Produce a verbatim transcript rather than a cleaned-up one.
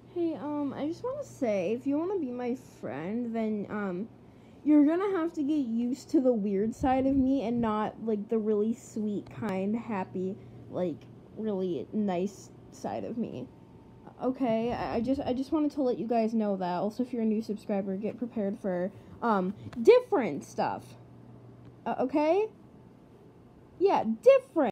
Hey, um, I just want to say, if you want to be my friend, then, um, you're gonna have to get used to the weird side of me and not, like, the really sweet, kind, happy, like, really nice side of me. Okay, I, I just I just wanted to let you guys know that. Also, if you're a new subscriber, get prepared for um different stuff. Uh, okay? Yeah, different.